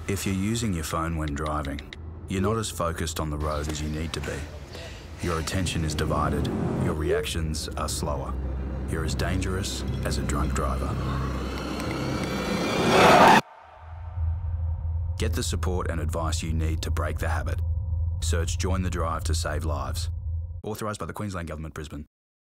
If you're using your phone when driving, you're not as focused on the road as you need to be. Your attention is divided, your reactions are slower. You're as dangerous as a drunk driver. Get the support and advice you need to break the habit. Search Join the Drive to save lives. Authorised by the Queensland Government, Brisbane.